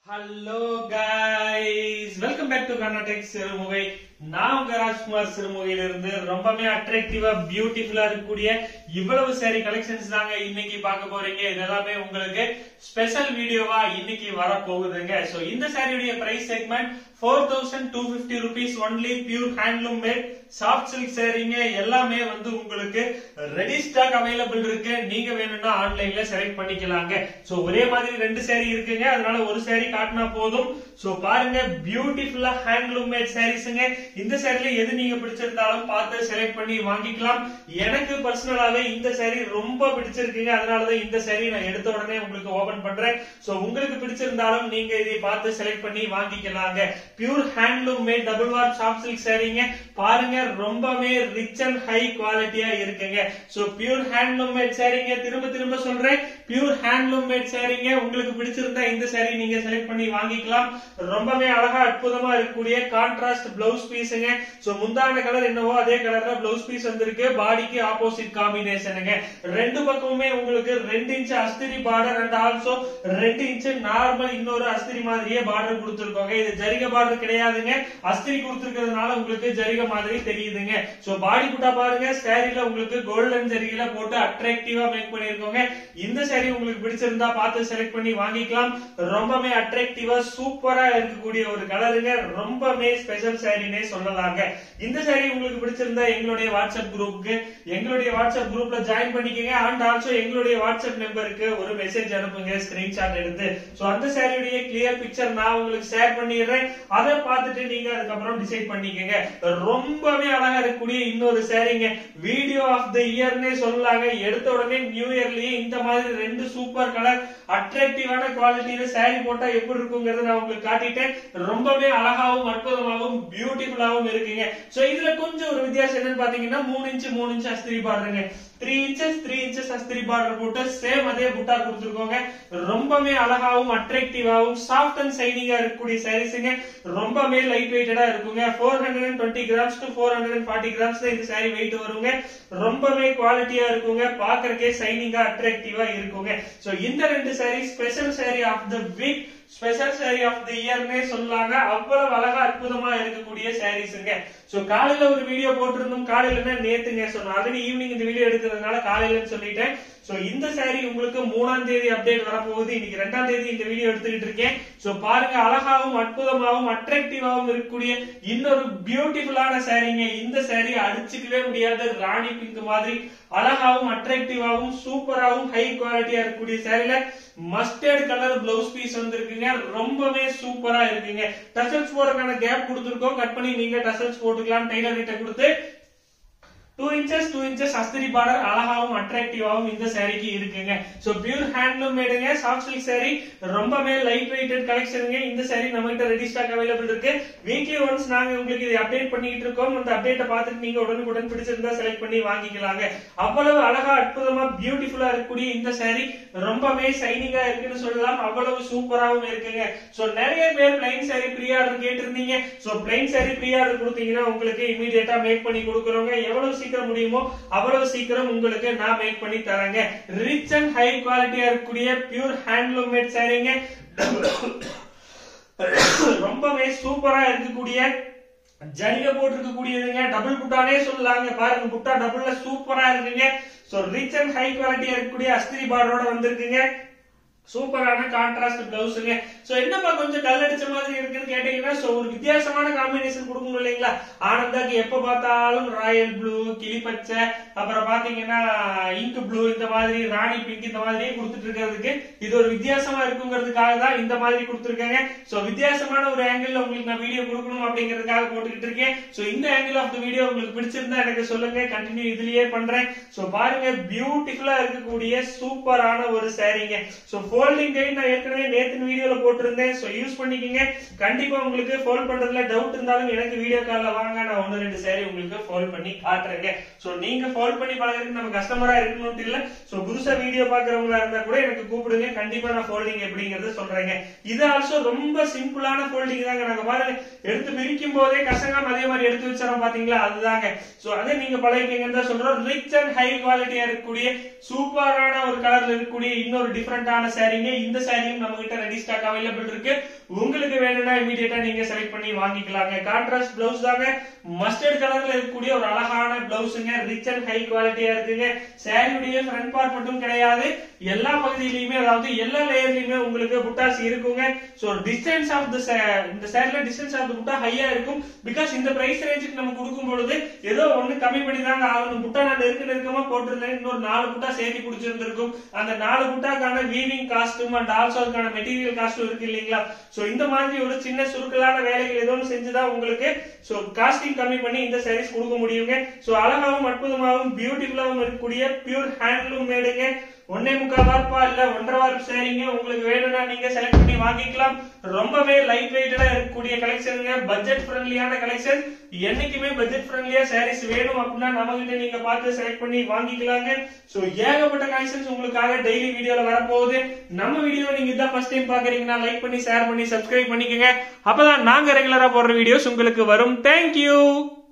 Hello guys, welcome back to Karnataka Sirumugai. நான் உங்க ராஜ்குமார் சிறுமுகையில இருந்து ரொம்பவே அட்ராக்டிவா பியூட்டிஃபுல்லா இருக்கக்கூடிய இவ்வளவு சாரி கலெக்ஷன்ஸ் தாங்க இன்னைக்கு பார்க்க போறீங்க. இதெல்லாமே உங்களுக்கு ஸ்பெஷல் வீடியோவா இன்னைக்கு வர போகுதுங்க. சோ இந்த சாரியுடைய price segment 4250 rupees only, pure handloom made soft silk சாரீங்க. எல்லாமே உங்களுக்கு ரெடி ஸ்டாக் அவைலபிள் இருக்கு. நீங்க வேணும்னா ஆன்லைன்ல செலக்ட் பண்ணிக்கலாங்க. சோ ஒரே மாதிரி ரெண்டு சாரி இருக்குங்க, அதனால ஒரு சாரி காட்டினா போதும். சோ பாருங்க, பியூட்டிஃபுல்லா ஹேண்ட்லூம் மேட் சாரீஸ்ங்க. இந்த சாரில எது நீங்க பிடிச்சிருந்தாலும் பார்த்து செலக்ட் பண்ணி வாங்கிக்கலாம். எனக்கு பர்சனலாவே இந்த சாரி ரொம்ப பிடிச்சிருக்குங்க, அதனாலதான் இந்த சாரி நான் எடுத்த உடனே உங்களுக்கு ஓபன் பண்றேன். சோ உங்களுக்கு பிடிச்சிருந்தாலும் நீங்க இதை பார்த்து செலக்ட் பண்ணி வாங்கிக்கலாங்க. Pure handloom made double warp soft silk சாரீங்க. பாருங்க, ரொம்பவே ரிச் அண்ட் ஹை குவாலிட்டியா இருக்குங்க. சோ பியூர் ஹேண்ட்லூம் மேட் சாரீங்க. திரும்ப சொல்றேன், பியூர் ஹேண்ட்லூம் மேட் சாரீங்க. உங்களுக்கு பிடிச்சிருந்தா இந்த சாரி நீங்க செலக்ட் பண்ணி வாங்கிக்கலாம். ரொம்பவே அழகா அற்புதமா இருக்கக்கூடிய கான்ட்ராஸ்ட் பிளவுஸ் பீஸ்ங்க. சோ முந்தான கலர் என்னவோ அதே கலர்ல பிளவுஸ் பீஸ் வந்திருக்கு. பாடிக்கு ஆப்போசிட் காம்பினேஷனுங்க. ரெண்டு பக்கமுமே உங்களுக்கு 2 இன்ச் அஸ்திரி border and also 2 inch normal இன்னொரு அஸ்திரி மாதிரியே பார்டர் கொடுத்திருக்கோங்க. இது ஜரிகை பார்டர் கிடையாதுங்க, அஸ்திரி கொடுத்திருக்கிறதுனால உங்களுக்கு ஜரிகை மாதிரி தெரியுதுங்க. சோ பாடி புட்டா பாருங்க, சாரில உங்களுக்கு கோல்டன் ஜரிகைல போட்டு அட்ராக்டிவா மேக் பண்ணிருக்கோங்க. இந்த சாரி உங்களுக்கு பிடிச்சிருந்தா பார்த்து செலக்ட் பண்ணி வாங்கிக்கலாம். ரொம்பவே அட்ராக்டிவா சூப்பரா இருக்கக்கூடிய ஒரு கலருங்க. ரொம்பவே ஸ்பெஷல் சாரினே சொல்லலாங்க. இந்த சாரி உங்களுக்கு பிடிச்சிருந்தா எங்களுடைய வாட்ஸ்அப் குரூப்ல ஜாயின் பண்ணிக்கங்க. அண்ட் ஆல்சோ எங்களுடைய வாட்ஸ்அப் நம்பருக்கு ஒரு மெசேஜ் அனுப்புங்க, ஸ்கிரீன்ஷாட் எடுத்து. சோ அந்த சாரியுடைய கிளியர் பிக்சர் நான் உங்களுக்கு ஷேர் பண்ணிடுறேன். அதை பார்த்துட்டு நீங்க அதுக்கப்புறம் டிசைட் பண்ணிக்கங்க. ரொம்பவே அழகா இருக்கக்கூடிய இன்னொரு சாரிங்க. வீடியோ ஆஃப் த இயர்னே சொல்லலாங்க. எடுத்த உடனே நியூ இயர்லயே இந்த மாதிரி ரெண்டு சூப்பர் கலர் அட்ராக்டிவான குவாலிட்டியில சாரி போட்டா எப்படி இருக்குங்கிறத நான் உங்களுக்கு காட்டிட்டேன். ரொம்பவே அழகாவும் அற்புதமாகவும் பியூட்டிஃபுல்லாவும் இருக்குங்க. சோ இதுல கொஞ்சம் ஒரு வித்தியாசம் என்னன்னு பாத்தீங்கன்னா 3 இன்ச் அஸ்திரி பார்டருங்க. 3 inches அஸ்திரி பார்டர் போட்டு சேம் அதே புட்டா கொடுத்திருக்கோங்க. ரொம்பவே அழகாவும் அட்ராக்டிவாவும் சாஃப்ட் அண்ட் ஷைனிங்கா இருக்கக்கூடிய சாரீஸ்ங்க. ரொம்பவே லைட் வெயிட்டடா இருக்குங்க. 420 grams to 440 grams தான் இந்த சாரி வெயிட் வருங்க. ரொம்பவே குவாலிட்டியா இருக்குங்க. பாக்குறதுக்கே ஷைனிங்கா அட்ராக்டிவா இருக்குங்க. சோ இந்த ரெண்டு sari special sari of the week, special sari of the இயர்னே சொல்லாங்க. அவ்வளவு அழகா அற்புதமா இருக்கக்கூடிய சாரீஸ்ங்க. சோ காலையில ஒரு வீடியோ போட்டிருந்தோம். காலையில நேத்துங்க. சோ ஆல்ரெடி ஈவினிங் இந்த வீடியோ எடுக்கிறதுனால காலையில சொல்லிட்டேன். சோ இந்த சாரி உங்களுக்கு 3ஆம் தேதி அப்டேட் வரப்போகுது. இன்னைக்கு 2ஆம் தேதி இந்த வீடியோ எடுத்துக்கிட்டு இருக்கேன். சோ பாருங்க, அழகாவும் அற்புதமாவும் அட்ராக்டிவாவும் இருக்கக்கூடிய இன்னொரு பியூட்டிஃபுல்லான சாரிங்க. இந்த சாரி அடிச்சுக்கவே முடியாத ராணி பிங்க் மாதிரி அழகாவும் அட்ராக்டிவாவும் சூப்பராவும் ஹை குவாலிட்டியா இருக்கக்கூடிய சாரில மஸ்டர்ட் கலர் பிளவுஸ் பீஸ் வந்திருக்குங்க. ரொம்பவே சூப்பரா இருக்குங்க. டசல்ஸ் போறதுக்கான கேப் கொடுத்திருக்கோம். கட் பண்ணி நீங்க டசல்ஸ் போட்டுக்கலாம். டெய்லர் கிட்ட கொடுத்து 2 inches அஸ்திரி பார்டர் அழகாவும் அட்ராக்டிவாவும் இந்த சாரிக்கு இருக்குங்க. சோ பியூர் ஹேண்ட்லூம் மேடுங்க, சாஃப்ட் சில்க் சாரி. ரொம்பவே லைட் வெயிட்டட் கலெக்ஷனுங்க. இந்த சாரி நம்ம கிட்ட ரெடி ஸ்டாக் அவைலபிள் இருக்கு. வீக்லி ஒன்ஸ் நாங்க உங்களுக்கு இதை அப்டேட் பண்ணிட்டு இருக்கோம். அந்த அப்டேட்டை பார்த்துட்டு நீங்க உடனுக்குடன் பிடிச்சிருந்தா செலக்ட் பண்ணி வாங்கிக்கலாங்க. அவ்வளவு அழகா அற்புதமா பியூட்டிஃபுல்லா இருக்கக்கூடிய இந்த சாரி ரொம்பவே ஷைனிங்கா இருக்குன்னு சொல்லலாம். அவ்வளவு சூப்பராவும் இருக்குங்க. சோ நிறைய பேர் பிளைன் சாரி ப்ரீ ஆர்டர் கேட்டிருந்தீங்க. So plain sari pre order கொடுத்தீங்கன்னா உங்களுக்கு இமீடியட்டா மேக் பண்ணி கொடுக்குறோங்க. எவ்வளவு சீக்கிரம் முடியுமோ அவ்வளவு சீக்கிரம் உங்களுக்கு நான் மேக் பண்ணி தரேங்க. ரிச் அண்ட் ஹை குவாலிட்டியா இருக்கக்கூடிய பியூர் ஹேண்ட்லூம் மேட் சாரீங்க. ரொம்பவே சூப்பரா இருக்கக்கூடிய ஜரிகை போட்டிருக்கக்கூடியதுங்க. டபுள் புட்டானே சொல்லலாங்க. பாருங்க, புட்டா டபுள்ல சூப்பரா இருக்குங்க. சோ ரிச் அண்ட் ஹை குவாலிட்டியா இருக்கக்கூடிய அஸ்திரி பார்டரோட வந்திருக்குங்க. சூப்பரான கான்ட்ராஸ்ட் பிளவுஸ்ங்க. சோ என்னப்பா கொஞ்சம் கல் அடிச்ச மாதிரி இருக்குன்னு கேட்டீங்கன்னா, சோ ஒரு வித்தியாசமான காம்பினேஷன் கொடுக்கணும் இல்லைங்களா? ஆனந்தாக்கு எப்ப பார்த்தாலும் ராயல் ப்ளூ, கிளி பச்சை, அப்புறம் பாத்தீங்கன்னா இங்க் ப்ளூ, இந்த மாதிரி ராணி பிங்க், இந்த மாதிரியே கொடுத்துட்டு இருக்கிறதுக்கு இது ஒரு வித்தியாசமா இருக்குங்கிறதுக்காக தான் இந்த மாதிரி கொடுத்துருக்காங்க. சோ வித்தியாசமான ஒரு ஆங்கிள் உங்களுக்கு நான் வீடியோ கொடுக்கணும் அப்படிங்கிறதுக்காக போட்டுக்கிட்டு இருக்கேன். சோ இந்த ஆங்கிள் ஆஃப் த வீடியோ உங்களுக்கு பிடிச்சிருந்தா எனக்கு சொல்லுங்க, கண்டினியூ இதுலயே பண்றேன். சோ பாருங்க, பியூட்டிஃபுல்லா இருக்கக்கூடிய சூப்பரான ஒரு சாரீங்க. சோ ஃபோல்டிங் கைட் நான் ஏற்கனவே நேத்து வீடியோல போட்டிருந்தேன். சோ யூஸ் பண்ணிக்கங்க. கண்டிப்பா உங்களுக்கு ஃபோல்ட் பண்றதுல டவுட் இருந்தாலும் எனக்கு வீடியோ கால்ல வாங்க, நான் 1-2 சாரி உங்களுக்கு ஃபோல்ட் பண்ணி காட்டுறேங்க. சோ நீங்க ஃபோல்ட் பண்ணி பழகிறதுக்கு நம்ம கஸ்டமரா இருக்கணும்னு இல்ல. சோ புதுசா வீடியோ பாக்குறவங்களா இருந்தா கூட எனக்கு கூப்பிடுங்க. கண்டிப்பா நான் ஃபோல்டிங் எப்படிங்கறத சொல்றேங்க. இது ஆல்சோ ரொம்ப சிம்பிளான ஃபோல்டிங் தாங்க. நாங்க பாருங்க, எடுத்து பிரிக்கும் போதே கசங்காம அதே மாதிரி எடுத்து வச்சறோம் பாத்தீங்களா, அதுதாங்க. சோ அதை நீங்க பழகிக்கங்கன்னு தான் சொல்றோம். ரிச் அண்ட் ஹை குவாலிட்டியா இருக்கக்கூடிய சூப்பரான ஒரு கலர்ல இருக்கக்கூடிய இன்னொரு டிஃபரெண்டான சாரீங்க. இந்த சாரியும் நம்ம கிட்ட ரெடி ஸ்டாக் அவைலபிள் இருக்கு. உங்களுக்கு வேணும்னா இமீடியட்டா நீங்க செலக்ட் பண்ணி வாங்கிக்கலாங்க. கான்ட்ராஸ்ட் பிளவுஸ் தாங்க, மஸ்டர்ட் கலர்ல இருக்கக்கூடிய ஒரு அழகான பிளவுஸுங்க. ரிச் அண்ட் ஹை குவாலிட்டியா இருக்குங்க. சாரியுடைய ஃப்ரண்ட் பார்ட் மட்டும் கிடையாது, எல்லா பகுதியிலுமே அதாவது எல்லா லேயர்லயுமே உங்களுக்கு புட்டாஸ் இருக்குங்க. சோ டிஸ்டன்ஸ் ஆஃப் தி இந்த சாரில டிஸ்டன்ஸ் ஆஃப் தி புட்டா ஹையா இருக்கும். பிகாஸ் இந்த பிரைஸ் ரேஞ்சுக்கு நம்ம கொடுக்கும் பொழுது ஏதோ ஒண்ணு கம்மி பண்ணி தாங்க ஆகணும். புட்டா நான் நெருக்கமா போட்டிருந்தேன், இன்னொரு 4 புட்டா சேர்த்து பிடிச்சிருந்திருக்கும். அந்த 4 புட்டாக்கான வீவிங் காஸ்டும் அண்ட் ஆல்சோ அதுக்கான மெட்டீரியல் காஸ்டும் இருக்கு இல்லீங்களா. சோ இந்த மாதிரி ஒரு சின்ன சுருக்கலான வேலைகள் ஏதோ செஞ்சுதான் உங்களுக்கு சோ காஸ்டிங் கம்மி பண்ணி இந்த சாரீஸ் கொடுக்க முடியுங்க. சோ அழகாவும் அற்புதமாகவும் பியூட்டிஃபுல்லாவும் இருக்கக்கூடிய பியூர் ஹேண்ட்லூம் மேடுங்க. 1.25 வார்ப்பா இல்ல 1.5 வார்ப்பு சாரீங்க. உங்களுக்கு வேணும்னா நீங்க செலக்ட் பண்ணி வாங்கிக்கலாம். ரொம்பவே லைட் வெயிட்டடா இருக்கக்கூடிய கலெக்ஷனுங்க, பட்ஜெட் ஃப்ரெண்ட்லியான கலெக்ஷன். என்னைக்குமே பட்ஜெட் ஃப்ரெண்ட்லியா சாரீஸ் வேணும் அப்படின்னா நம்ம கிட்ட நீங்க பார்த்து செலக்ட் பண்ணி வாங்கிக்கலாங்க. சோ ஏகப்பட்ட கலெக்ஷன்ஸ் உங்களுக்காக டெய்லி வீடியோல வரப்போகுது. நம்ம வீடியோ நீங்க இதான் ஃபர்ஸ்ட் டைம் பாக்குறீங்கன்னா லைக் பண்ணி ஷேர் பண்ணி சப்ஸ்கிரைப் பண்ணிக்கங்க. அப்பதான் நாங்க ரெகுலரா போடுற வீடியோஸ் உங்களுக்கு வரும். தேங்க்யூ.